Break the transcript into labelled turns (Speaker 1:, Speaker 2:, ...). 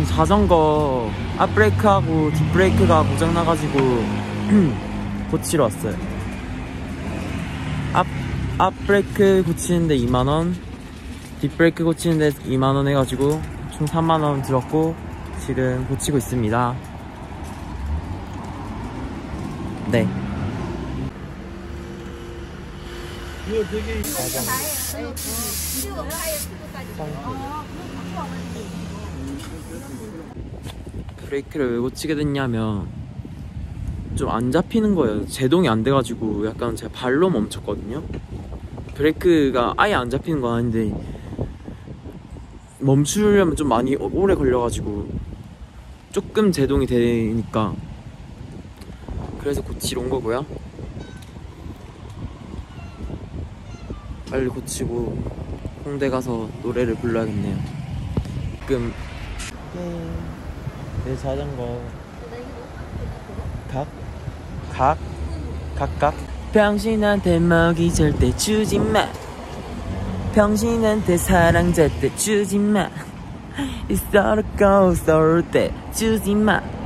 Speaker 1: 자전거 앞브레이크하고 뒷브레이크가 고장나가지고 고치러 왔어요. 앞브레이크 고치는데 2만원, 뒷브레이크 고치는데 2만원 해가지고 총 3만원 들었고 지금 고치고 있습니다. 네.
Speaker 2: 이거 되게
Speaker 1: 브레이크를 왜 고치게 됐냐면 좀 안 잡히는 거예요. 제동이 안 돼가지고 약간 제가 발로 멈췄거든요. 브레이크가 아예 안 잡히는 건 아닌데 멈추려면 좀 많이 오래 걸려가지고 조금 제동이 되니까 그래서 고치러 온 거고요. 빨리 고치고 홍대 가서 노래를 불러야겠네요. 지금 내 자전거 각각 병신한테 먹이 절대 주지마. 병신한테 사랑 절대 주지마. 있어도 고 쏠 때 주지마.